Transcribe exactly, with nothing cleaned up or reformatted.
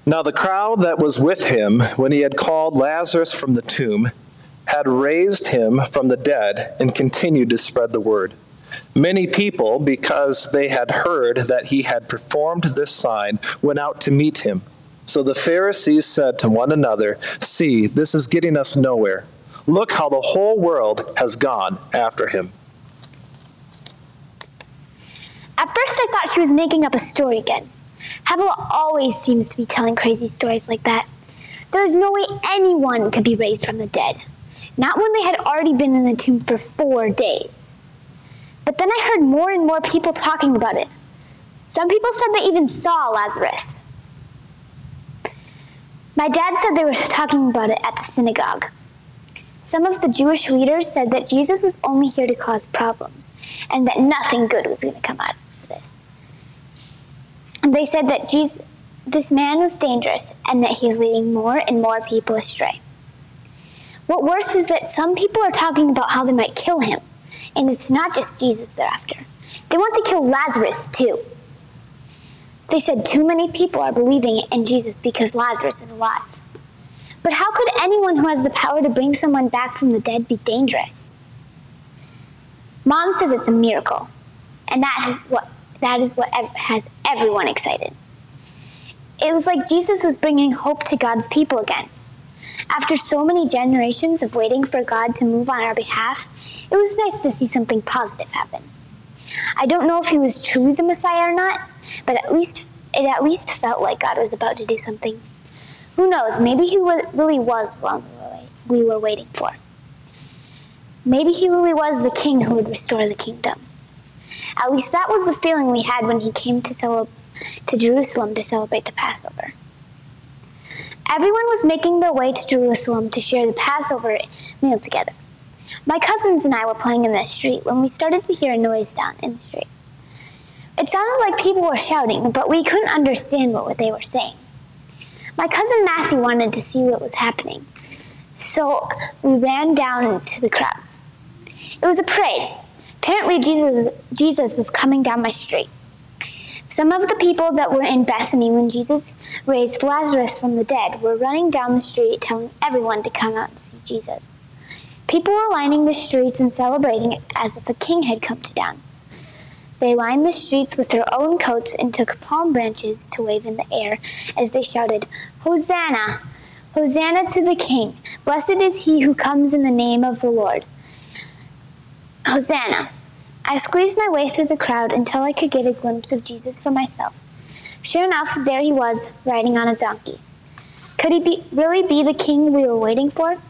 Now the crowd that was with him when he had called Lazarus from the tomb had raised him from the dead and continued to spread the word. Many people, because they had heard that he had performed this sign, went out to meet him. So the Pharisees said to one another, "See, this is getting us nowhere. Look how the whole world has gone after him." At first I thought she was making up a story again. Havilah always seems to be telling crazy stories like that. There is no way anyone could be raised from the dead. Not when they had already been in the tomb for four days. But then I heard more and more people talking about it. Some people said they even saw Lazarus. My dad said they were talking about it at the synagogue. Some of the Jewish leaders said that Jesus was only here to cause problems, and that nothing good was going to come out of this. And they said that Jesus, this man was dangerous, and that he is leading more and more people astray. What worse is that some people are talking about how they might kill him, and it's not just Jesus they're after. They want to kill Lazarus too. They said too many people are believing in Jesus because Lazarus is alive. But how could anyone who has the power to bring someone back from the dead be dangerous? Mom says it's a miracle, and that is what, that is what has everyone excited. It was like Jesus was bringing hope to God's people again. After so many generations of waiting for God to move on our behalf, it was nice to see something positive happen. I don't know if he was truly the Messiah or not, but at least it at least felt like God was about to do something. Who knows, maybe he really was the one we were waiting for. Maybe he really was the king who would restore the kingdom. At least that was the feeling we had when he came to, cele- to Jerusalem to celebrate the Passover. Everyone was making their way to Jerusalem to share the Passover meal together. My cousins and I were playing in the street when we started to hear a noise down in the street. It sounded like people were shouting, but we couldn't understand what they were saying. My cousin Matthew wanted to see what was happening, so we ran down into the crowd. It was a parade. Apparently Jesus, Jesus was coming down my street. Some of the people that were in Bethany when Jesus raised Lazarus from the dead were running down the street telling everyone to come out and see Jesus. People were lining the streets and celebrating it as if a king had come to town. They lined the streets with their own coats and took palm branches to wave in the air as they shouted, "Hosanna! Hosanna to the King! Blessed is he who comes in the name of the Lord! Hosanna!" I squeezed my way through the crowd until I could get a glimpse of Jesus for myself. Sure enough, there he was, riding on a donkey. Could he be, really be the king we were waiting for?